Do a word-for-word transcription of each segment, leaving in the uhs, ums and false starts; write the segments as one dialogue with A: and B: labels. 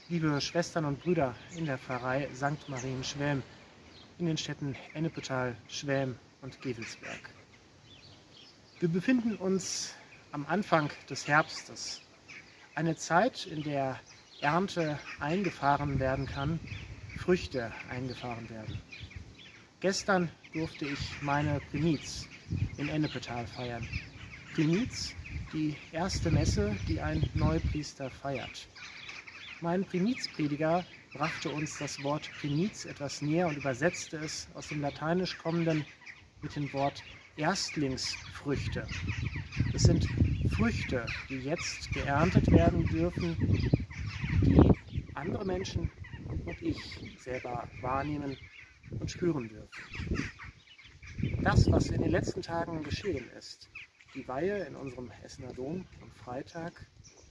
A: Liebe Schwestern und Brüder in der Pfarrei Sankt Marienschwelm in den Städten Ennepetal, Schwelm und Gevelsberg. Wir befinden uns am Anfang des Herbstes, eine Zeit, in der Ernte eingefahren werden kann, Früchte eingefahren werden. Gestern durfte ich meine Primiz in Ennepetal feiern. Primiz, die erste Messe, die ein Neupriester feiert. Mein Primizprediger brachte uns das Wort Primiz etwas näher und übersetzte es aus dem Lateinisch kommenden mit dem Wort Erstlingsfrüchte. Es sind Früchte, die jetzt geerntet werden dürfen, die andere Menschen und ich selber wahrnehmen und spüren dürfen. Das, was in den letzten Tagen geschehen ist, die Weihe in unserem Essener Dom am Freitag,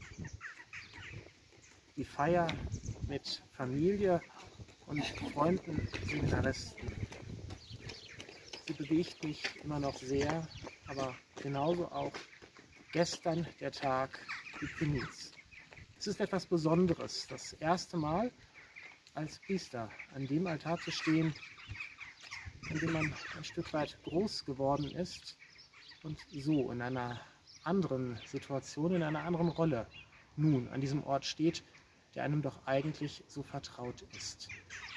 A: die Feier mit Familie und Freunden, Seminaristen. Sie bewegt mich immer noch sehr, aber genauso auch gestern der Tag die Primiz. Es ist etwas Besonderes, das erste Mal als Priester an dem Altar zu stehen, in dem man ein Stück weit groß geworden ist und so in einer anderen Situation, in einer anderen Rolle nun an diesem Ort steht, der einem doch eigentlich so vertraut ist.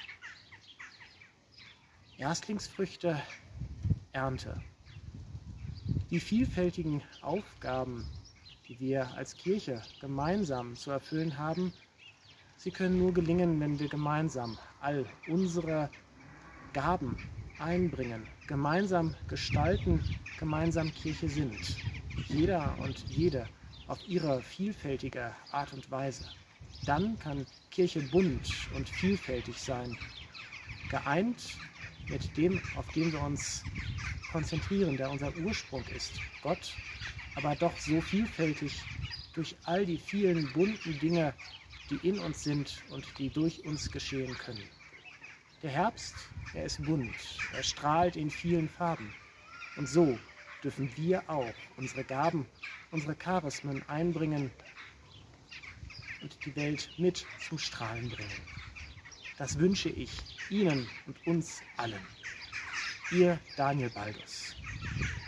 A: Erstlingsfrüchte, Ernte. Die vielfältigen Aufgaben, die wir als Kirche gemeinsam zu erfüllen haben, sie können nur gelingen, wenn wir gemeinsam all unsere Gaben einbringen, gemeinsam gestalten, gemeinsam Kirche sind. Jeder und jede auf ihre vielfältige Art und Weise. Dann kann Kirche bunt und vielfältig sein, geeint mit dem, auf den wir uns konzentrieren, der unser Ursprung ist, Gott, aber doch so vielfältig durch all die vielen bunten Dinge, die in uns sind und die durch uns geschehen können. Der Herbst, er ist bunt, er strahlt in vielen Farben. Und so dürfen wir auch unsere Gaben, unsere Charismen einbringen und die Welt mit zum Strahlen bringen. Das wünsche ich Ihnen und uns allen. Ihr Daniel Baldus.